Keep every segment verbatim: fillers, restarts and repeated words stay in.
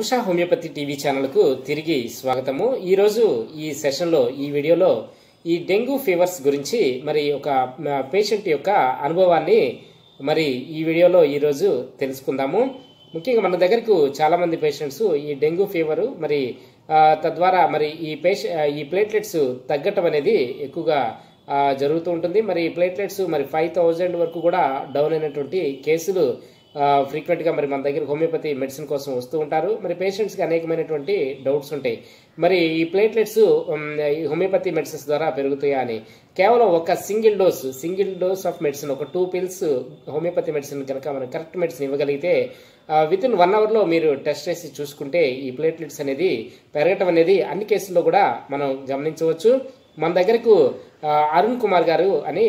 Usha homeopathy TV channel కు తిరిగి స్వాగతము। ఈ రోజు ఈ సెషన్ లో ఈ వీడియోలో ఈ డెంగ్యూ ఫీవర్స్ గురించి మరి ఒక పేషెంట్ యొక్క అనుభవాన్ని మరి ఈ వీడియోలో ఈ రోజు తెలుసుకుందాము। ముఖ్యంగా మన దగ్గరకు చాలా మంది పేషెంట్స్ ఈ డెంగ్యూ ఫీవర్ మరి తద్వారా మరి ఈ పేషెంట్ ఈ ప్లేట్లెట్స్ తగ్గటం అనేది ఎక్కువగా జరుగుతూ ఉంటుంది। మరి ప్లేట్లెట్స్ మరి ఫైవ్ థౌజండ్ వరకు కూడా డౌన్ అయినటువంటి కేసులు ఫ్రీక్వెంట్ గా మరి మన దగ్గర హోమియోపతి మెడిసిన్ కోసం వస్తూ ఉంటారు। మరి పేషెంట్స్ కి అనేకమైనటువంటి డౌట్స్ ఉంటాయి, మరి ఈ ప్లేట్లెట్స్ హోమియోపతి మెడిసిన్స్ ద్వారా పెరుగుతాయా అని। కేవలం ఒక single dose single dose of medicine, ఒక టూ పిల్స్ హోమియోపతి మెడిసిన్ కనుక మనం కరెక్ట్ మెడిసిన్ ఇవ్వగలిగితే విత్ ఇన్ వన్ అవర్ లో మీరు టెస్ట్ చేసి చూసుకుంటే ఈ ప్లేట్లెట్స్ అనేది పెరగటం అనేది అన్ని కేసుల్లో కూడా మనం గమనించవచ్చు। మన దగ్గరకు అరుణ్ కుమార్ గారు అని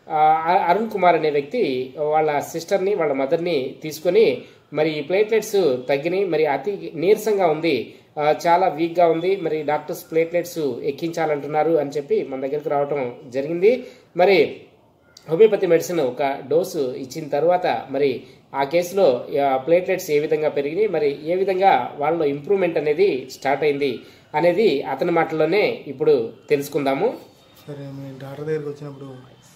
అరుణ్ కుమార్ అనే వ్యక్తి వాళ్ళ సిస్టర్ని వాళ్ళ మదర్ని తీసుకొని మరి ఈ ప్లేట్లెట్స్ తగ్గినాయి, మరి అతి నీరసంగా ఉంది, చాలా వీక్గా ఉంది, మరి డాక్టర్స్ ప్లేట్లెట్స్ ఎక్కించాలంటున్నారు అని చెప్పి మన దగ్గరకు రావటం జరిగింది। మరి హోమియోపతి మెడిసిన్ ఒక డోసు ఇచ్చిన తర్వాత మరి ఆ కేసులో ప్లేట్లెట్స్ ఏ విధంగా పెరిగినాయి, మరి ఏ విధంగా వాళ్ళలో ఇంప్రూవ్మెంట్ అనేది స్టార్ట్ అయింది అనేది అతని మాటల్లోనే ఇప్పుడు తెలుసుకుందాము। సరే, మీ డాక్టర్ దగ్గరికి వచ్చినప్పుడు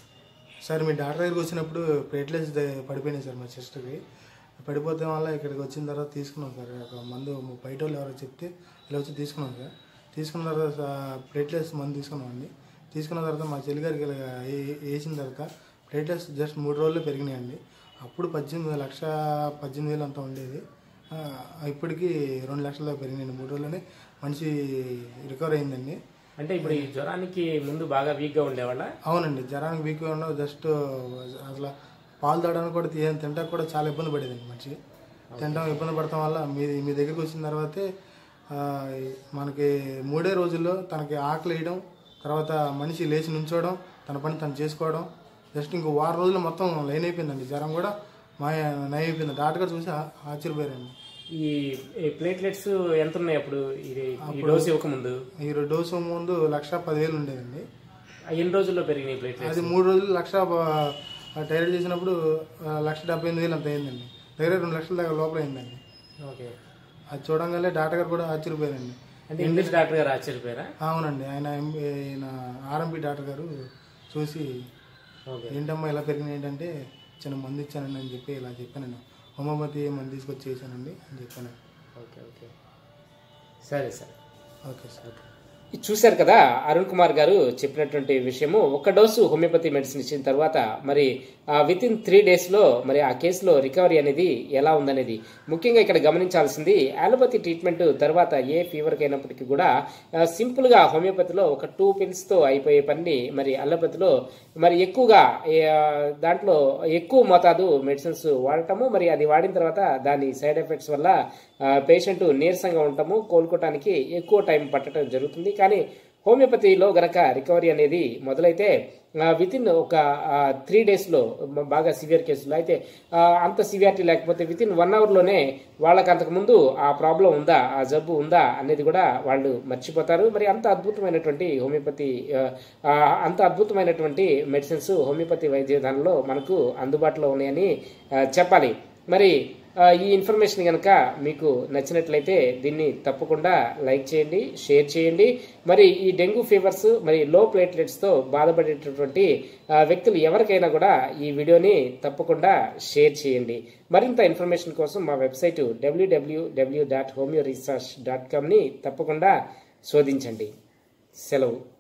సార్ మీ డాక్టర్ దగ్గరికి వచ్చినప్పుడు ప్లేట్లెట్స్ పడిపోయినాయి సార్, మా సిస్టర్కి పడిపోతే వల్ల ఇక్కడికి వచ్చిన తర్వాత తీసుకున్నాం సార్, ఒక మందు బయట వాళ్ళు ఎవరో చెప్తే ఇలా వచ్చి తీసుకున్నాం సార్। తీసుకున్న తర్వాత ప్లేట్లెట్స్ మందు తీసుకున్నామండి। తీసుకున్న తర్వాత మా చెల్లిగారికి వేసిన తర్వాత ప్లేట్లెట్స్ జస్ట్ మూడు రోజులు పెరిగినాయండి। అప్పుడు పద్దెనిమిది లక్ష పద్దెనిమిది వేలు అంతా ఉండేది, ఇప్పటికీ రెండు లక్షల పెరిగినాయండి మూడు రోజుల్లోనే మనిషి రికవర్ అయిందండి। అంటే ఇప్పుడు ఈ జ్వరానికి ముందు బాగా వీక్గా ఉండేవాళ్ళ? అవునండి, జ్వరానికి వీక్గా ఉండవు, జస్ట్ అసలు పాలు తాగడానికి కూడా తినడానికి కూడా చాలా ఇబ్బంది పడేదండి మనిషి। తినడం ఇబ్బంది పడటం వల్ల మీ మీ దగ్గరికి వచ్చిన తర్వాతే మనకి మూడే రోజుల్లో తనకి ఆకలి వేయడం, తర్వాత మనిషి లేచి నుంచోవడం, తన పని తను చేసుకోవడం, జస్ట్ ఇంకో వారం రోజులు మొత్తం లైన్ అయిపోయిందండి, జ్వరం కూడా మా నయం అయిపోయింది। డాక్టర్ గారు చూసి ఆశ్చర్యపోయారండి। ఈ ప్లేట్లెట్స్ ఎంత ఉన్నాయి అప్పుడు ఈ డోస్ ఇవ్వకముందు? ఈ డోసు ముందు లక్ష పదివేలు ఉండేదండి। ఎన్ని రోజుల్లో పెరిగినాయి ప్లేట్లెట్స్? అది మూడు రోజులు లక్ష టైలర్ చేసినప్పుడు లక్ష డెబ్బై ఎనిమిది వేలు అంత అయిందండి, దగ్గర రెండు లక్షల దాకా లోపల అయిందండి। ఓకే, అది చూడంగానే డాక్టర్ గారు కూడా ఆశ్చర్యపోయారండి। అంటే ఇంగ్లీష్ డాక్టర్ గారు ఆశ్చర్యపోయారా? అవునండి, ఆయన ఆయన ఆర్ఎంపీ డాక్టర్ గారు చూసి ఏంటమ్మా ఇలా పెరిగినాయి ఏంటంటే చిన్న మందు ఇచ్చానండి అని చెప్పి ఇలా చెప్పానండి, హోమియోపతి మందు తీసుకొచ్చి చేశానండి అని చెప్పాను। ఓకే ఓకే సరే సార్ ఓకే సార్ చూశారు కదా అరుణ్ కుమార్ గారు చెప్పినటువంటి విషయము। ఒక డోసు హోమియోపతి మెడిసిన్ ఇచ్చిన తర్వాత మరి విత్ ఇన్ త్రీ డేస్ లో మరి ఆ కేసులో రికవరీ అనేది ఎలా ఉందనేది ముఖ్యంగా ఇక్కడ గమనించాల్సింది। అలోపతి ట్రీట్మెంట్ తర్వాత ఏ ఫీవర్కి అయినప్పటికీ కూడా సింపుల్ గా హోమియోపతిలో ఒక టూ పిల్స్ తో అయిపోయే పని మరి అలోపతిలో మరి ఎక్కువగా దాంట్లో ఎక్కువ మోతాదు మెడిసిన్స్ వాడటము, మరి అది వాడిన తర్వాత దాని సైడ్ ఎఫెక్ట్స్ వల్ల పేషెంట్ నీరసంగా ఉండటము, కోలుకోవటానికి ఎక్కువ టైం పట్టడం జరుగుతుంది। కానీ హోమియోపతిలో గనక రికవరీ అనేది మొదలైతే విత్ ఇన్ ఒక త్రీ డేస్లో బాగా సివియర్ కేసులు అయితే అంత సివియారిటీ లేకపోతే విత్ ఇన్ వన్ అవర్లోనే వాళ్ళకి అంతకుముందు ఆ ప్రాబ్లం ఉందా, ఆ జబ్బు ఉందా అనేది కూడా వాళ్ళు మర్చిపోతారు। మరి అంత అద్భుతమైనటువంటి హోమియోపతి అంత అద్భుతమైనటువంటి మెడిసిన్స్ హోమియోపతి వైద్య విధానంలో మనకు అందుబాటులో ఉన్నాయని చెప్పాలి। మరి ఈ ఇన్ఫర్మేషన్ కనుక మీకు నచ్చినట్లయితే దీన్ని తప్పకుండా లైక్ చేయండి, షేర్ చేయండి। మరి ఈ డెంగ్యూ ఫీవర్స్ మరి లో ప్లేట్లెట్స్తో బాధపడేటటువంటి వ్యక్తులు ఎవరికైనా కూడా ఈ వీడియోని తప్పకుండా షేర్ చేయండి। మరింత ఇన్ఫర్మేషన్ కోసం మా website WWW dot homeo research dot కామ్ని తప్పకుండా శోధించండి। సెలవు।